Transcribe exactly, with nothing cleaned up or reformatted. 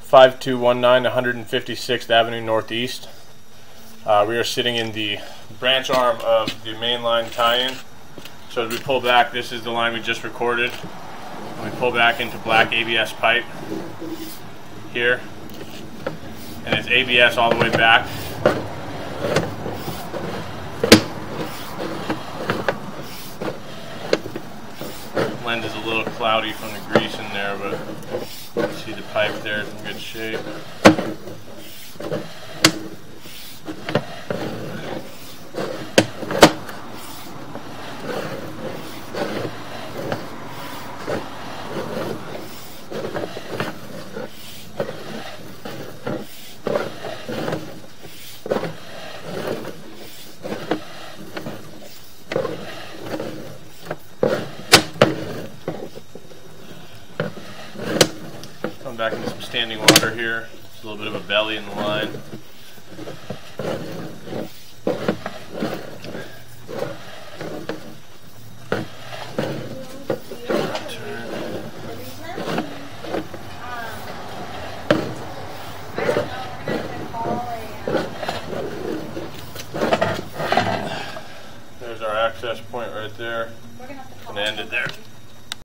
five two one nine, one hundred fifty-sixth Avenue Northeast. Uh, we are sitting in the branch arm of the main line tie-in. So as we pull back, this is the line we just recorded. And we pull back into black A B S pipe here. And it's A B S all the way back. Lens is a little cloudy from the grease in there, but you can see the pipe there is in good shape. Back into some standing water here. There's a little bit of a belly in the line. There's our access point right there. And end it there.